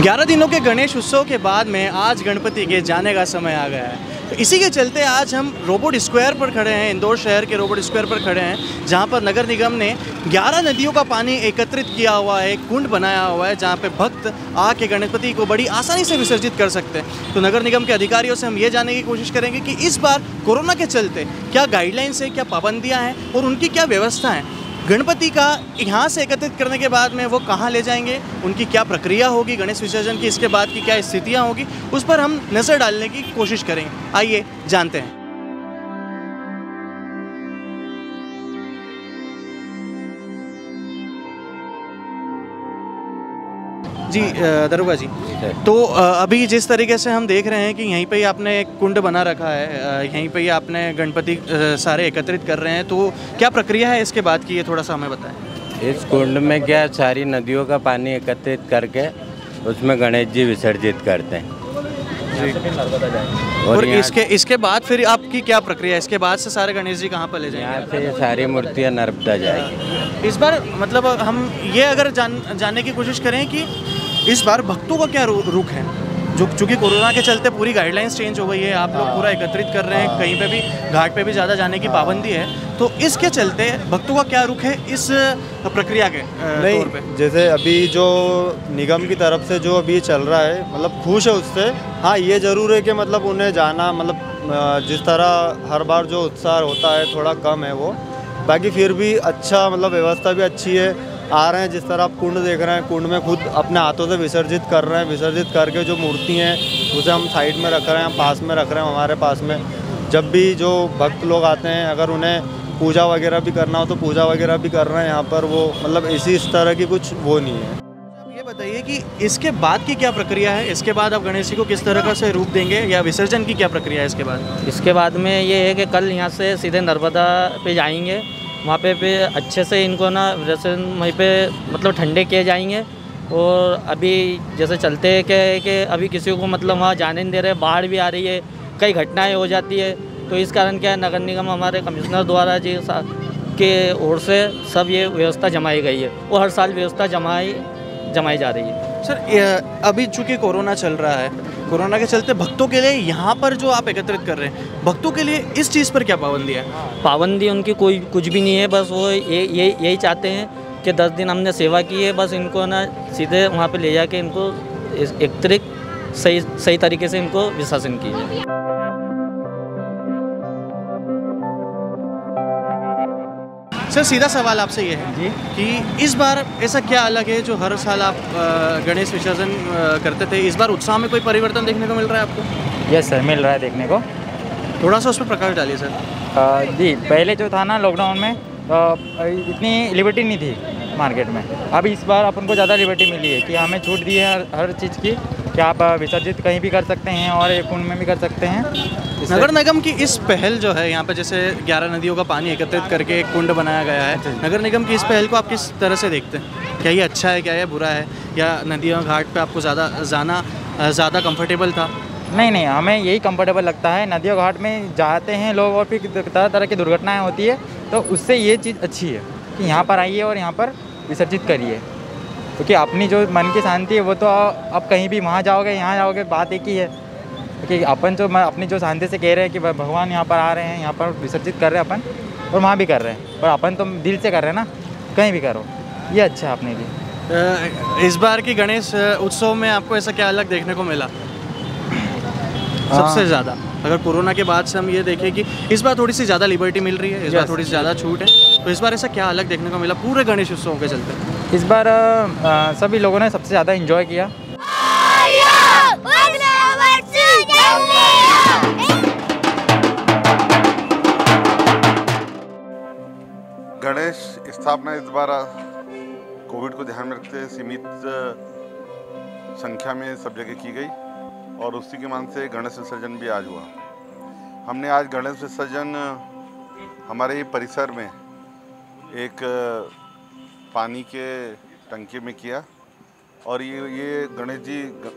11 दिनों के गणेश उत्सव के बाद में आज गणपति के जाने का समय आ गया है। तो इसी के चलते आज हम रोबोट स्क्वायर पर खड़े हैं, इंदौर शहर के रोबोट स्क्वायर पर खड़े हैं, जहां पर नगर निगम ने 11 नदियों का पानी एकत्रित किया हुआ है, एक कुंड बनाया हुआ है जहां पे भक्त आके गणपति को बड़ी आसानी से विसर्जित कर सकते हैं। तो नगर निगम के अधिकारियों से हम ये जानने की कोशिश करेंगे कि इस बार कोरोना के चलते क्या गाइडलाइंस है, क्या पाबंदियाँ हैं और उनकी क्या व्यवस्था है। गणपति का यहाँ से एकत्रित करने के बाद में वो कहाँ ले जाएंगे, उनकी क्या प्रक्रिया होगी, गणेश विसर्जन की इसके बाद की क्या स्थितियाँ होगी, उस पर हम नज़र डालने की कोशिश करेंगे। आइए जानते हैं। जी दरोगा जी, तो अभी जिस तरीके से हम देख रहे हैं कि यहीं पे ही आपने एक कुंड बना रखा है, यहीं पे ही आपने गणपति सारे एकत्रित कर रहे हैं, तो क्या प्रक्रिया है इसके बाद की, ये थोड़ा सा हमें बताएं। इस कुंड में क्या सारी नदियों का पानी एकत्रित करके उसमें गणेश जी विसर्जित करते हैं और इसके बाद फिर आपकी क्या प्रक्रिया है? इसके बाद से सारे गणेश जी कहाँ पर ले जाएंगे? यहाँ से सारी मूर्तियाँ नर्मदा जाएगी। इस बार मतलब हम ये अगर जानने की कोशिश करें कि इस बार भक्तों का क्या रुख है, जो चूँकि कोरोना के चलते पूरी गाइडलाइंस चेंज हो गई है, आप लोग पूरा एकत्रित कर रहे हैं, कहीं पे भी घाट पे भी ज़्यादा जाने की पाबंदी है, तो इसके चलते भक्तों का क्या रुख है इस प्रक्रिया के तौर पे? जैसे अभी जो निगम की तरफ से जो अभी चल रहा है, मतलब खुश है उससे। हाँ, ये ज़रूर है कि मतलब उन्हें जाना, मतलब जिस तरह हर बार जो उत्साह होता है थोड़ा कम है वो, बाकी फिर भी अच्छा, मतलब व्यवस्था भी अच्छी है। आ रहे हैं, जिस तरह आप कुंड देख रहे हैं, कुंड में खुद अपने हाथों से विसर्जित कर रहे हैं, विसर्जित करके जो मूर्ति हैं उसे हम साइड में रख रहे हैं, हम पास में रख रहे हैं, हमारे पास में। जब भी जो भक्त लोग आते हैं, अगर उन्हें पूजा वगैरह भी करना हो तो पूजा वगैरह भी कर रहे हैं यहाँ पर वो, मतलब इस तरह की कुछ वो नहीं है। ये बताइए कि इसके बाद की क्या प्रक्रिया है, इसके बाद आप गणेश जी को किस तरह का से रूप देंगे या विसर्जन की क्या प्रक्रिया है इसके बाद? इसके बाद में ये है कि कल यहाँ से सीधे नर्मदा पे जाएंगे, वहाँ पे अच्छे से इनको ना जैसे वहीं पे मतलब ठंडे किए जाएंगे। और अभी जैसे चलते हैं कि अभी किसी को मतलब वहाँ जाने नहीं दे रहे, बाढ़ भी आ रही है, कई घटनाएं हो जाती है, तो इस कारण क्या नगर निगम हमारे कमिश्नर द्वारा जी के ओर से सब ये व्यवस्था जमाई गई है और हर साल व्यवस्था जमाई जा रही है। सर, अभी चूँकि कोरोना चल रहा है, कोरोना के चलते भक्तों के लिए यहाँ पर जो आप एकत्रित कर रहे हैं, भक्तों के लिए इस चीज़ पर क्या पाबंदी है? पाबंदी उनकी कोई कुछ भी नहीं है, बस वो यही चाहते हैं कि 10 दिन हमने सेवा की है, बस इनको ना सीधे वहाँ पे ले जाके इनको एकत्रित सही तरीके से इनको विसर्जन कीजिए। सर, सीधा सवाल आपसे ये है जी कि इस बार ऐसा क्या अलग है जो हर साल आप गणेश विसर्जन करते थे, इस बार उत्साह में कोई परिवर्तन देखने को मिल रहा है आपको? यस सर, मिल रहा है देखने को। थोड़ा सा उस पर प्रकाश डालिए सर। जी, पहले जो था ना लॉकडाउन में इतनी लिबर्टी नहीं थी मार्केट में, अब इस बार अपन को ज़्यादा लिबर्टी मिली है कि हमें छूट दी है हर चीज़ की, कि आप विसर्जित कहीं भी कर सकते हैं और एक कुंड में भी कर सकते हैं। नगर निगम की इस पहल जो है, यहाँ पे जैसे 11 नदियों का पानी एकत्रित करके एक कुंड बनाया गया है, नगर निगम की इस पहल को आप किस तरह से देखते हैं? क्या ये अच्छा है, क्या ये बुरा है, या नदियों घाट पे आपको ज़्यादा कंफर्टेबल था? नहीं, हमें यही कंफर्टेबल लगता है। नदियों घाट में जाते हैं लोग और फिर तरह तरह की दुर्घटनाएँ होती है, तो उससे ये चीज़ अच्छी है कि यहाँ पर आइए और यहाँ पर विसर्जित करिए, क्योंकि अपनी जो मन की शांति है वो तो आप कहीं भी वहाँ जाओगे यहाँ जाओगे, बात एक ही है कि अपन जो अपनी जो शांति से कह रहे हैं कि भगवान यहाँ पर आ रहे हैं, यहाँ पर विसर्जित कर रहे हैं अपन, और वहाँ भी कर रहे हैं, और अपन तो दिल से कर रहे हैं ना, कहीं भी करो, ये अच्छा है अपने लिए। इस बार की गणेश उत्सव में आपको ऐसा क्या अलग देखने को मिला सबसे ज़्यादा? अगर कोरोना के बाद से हम ये देखें कि इस बार थोड़ी सी ज़्यादा लिबर्टी मिल रही है, इस बार थोड़ी सी ज़्यादा छूट है, तो इस बार ऐसा क्या अलग देखने को मिला पूरे गणेश उत्सव के चलते? इस बार सभी लोगों ने सबसे ज़्यादा एंजॉय किया। गणेश स्थापना इस बार कोविड को ध्यान में रखते हुए सीमित संख्या में सब जगह की गई और उसी के मान से गणेश विसर्जन भी आज हुआ। हमने आज गणेश विसर्जन हमारे ही परिसर में एक पानी के टंकी में किया और ये गणेश जी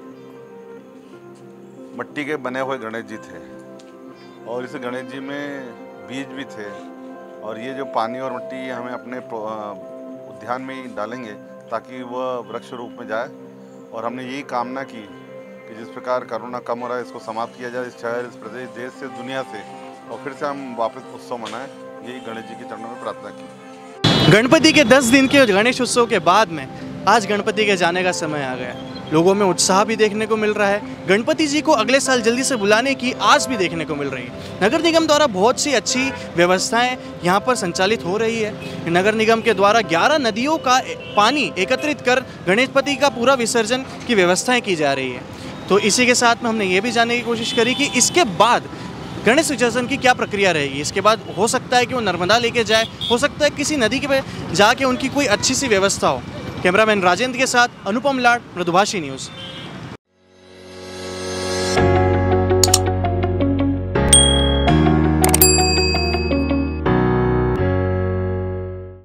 मिट्टी के बने हुए गणेश जी थे और इस गणेश जी में बीज भी थे और ये जो पानी और मिट्टी हमें अपने उद्यान में ही डालेंगे ताकि वह वृक्ष रूप में जाए और हमने यही कामना की कि जिस प्रकार कोरोना कम हो रहा है इसको समाप्त किया जाए इस शहर, इस प्रदेश, देश से, दुनिया से, और फिर से हम वापस उत्सव मनाएं। यही गणेश जी के चरणों में प्रार्थना की। गणपति के 10 दिन के गणेश उत्सव के बाद में आज गणपति के जाने का समय आ गया। लोगों में उत्साह भी देखने को मिल रहा है। गणपति जी को अगले साल जल्दी से बुलाने की आस भी देखने को मिल रही है। नगर निगम द्वारा बहुत सी अच्छी व्यवस्थाएं यहाँ पर संचालित हो रही है। नगर निगम के द्वारा 11 नदियों का पानी एकत्रित कर गणपति का पूरा विसर्जन की व्यवस्थाएं की जा रही है। तो इसी के साथ में हमने ये भी जानने की कोशिश करी कि इसके बाद गणेश विसर्जन की क्या प्रक्रिया रहेगी। इसके बाद हो सकता है कि वो नर्मदा लेके जाए, हो सकता है किसी नदी के पे जाके उनकी कोई अच्छी सी व्यवस्था हो। कैमरामैन राजेंद्र के साथ अनुपम लाड, मृदुभाषी न्यूज़।